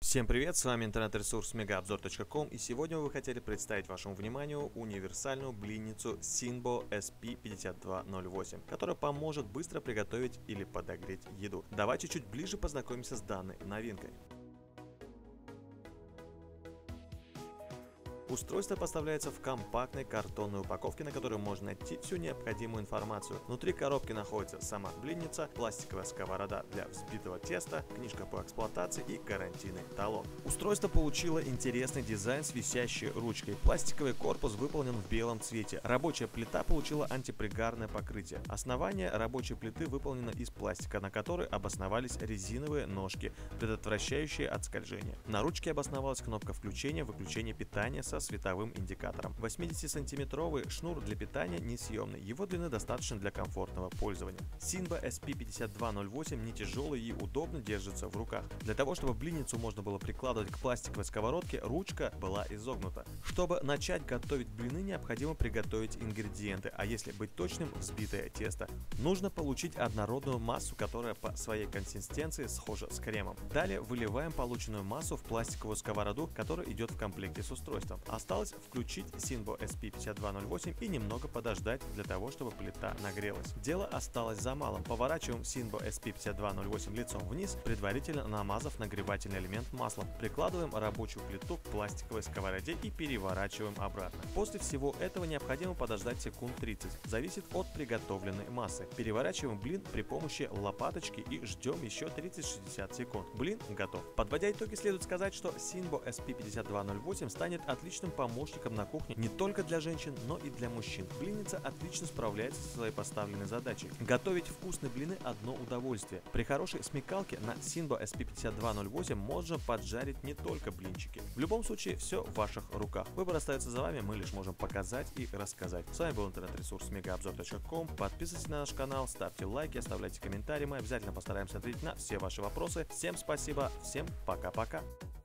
Всем привет, с вами интернет-ресурс megaobzor.com, и сегодня вы хотели представить вашему вниманию универсальную блинницу Sinbo SP5208, которая поможет быстро приготовить или подогреть еду. Давайте чуть ближе познакомимся с данной новинкой. Устройство поставляется в компактной картонной упаковке, на которой можно найти всю необходимую информацию. Внутри коробки находится сама блинница, пластиковая сковорода для взбитого теста, книжка по эксплуатации и гарантийный талон. Устройство получило интересный дизайн с висящей ручкой. Пластиковый корпус выполнен в белом цвете. Рабочая плита получила антипригарное покрытие. Основание рабочей плиты выполнено из пластика, на которой обосновались резиновые ножки, предотвращающие от скольжения. На ручке обосновалась кнопка включения-выключения питания со световым индикатором. 80-сантиметровый шнур для питания несъемный, его длины достаточно для комфортного пользования. Sinbo SP5208 не тяжелый и удобно держится в руках. Для того, чтобы блинницу можно было прикладывать к пластиковой сковородке, ручка была изогнута. Чтобы начать готовить блины, необходимо приготовить ингредиенты, а если быть точным, взбитое тесто. Нужно получить однородную массу, которая по своей консистенции схожа с кремом. Далее выливаем полученную массу в пластиковую сковороду, которая идет в комплекте с устройством. Осталось включить Sinbo SP5208 и немного подождать для того, чтобы плита нагрелась. Дело осталось за малым. Поворачиваем Sinbo SP5208 лицом вниз, предварительно намазав нагревательный элемент маслом. Прикладываем рабочую плиту к пластиковой сковороде и переворачиваем обратно. После всего этого необходимо подождать секунд 30. Зависит от приготовленной массы. Переворачиваем блин при помощи лопаточки и ждем еще 30-60 секунд. Блин готов. Подводя итоги, следует сказать, что Sinbo SP5208 станет отличным помощником на кухне не только для женщин, но и для мужчин. Блинница отлично справляется со своей поставленной задачей. Готовить вкусные блины – одно удовольствие. При хорошей смекалке на Sinbo SP5208 можно поджарить не только блинчики. В любом случае, все в ваших руках. Выбор остается за вами, мы лишь можем показать и рассказать. С вами был интернет-ресурс megaobzor.com. Подписывайтесь на наш канал, ставьте лайки, оставляйте комментарии, мы обязательно постараемся ответить на все ваши вопросы. Всем спасибо, всем пока-пока.